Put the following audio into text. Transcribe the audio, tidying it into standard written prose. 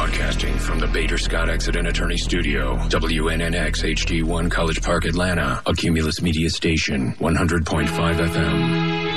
Broadcasting from the Bader Scott Accident Attorney Studio, WNNX HD1 College Park, Atlanta, a Cumulus Media Station, 100.5 FM.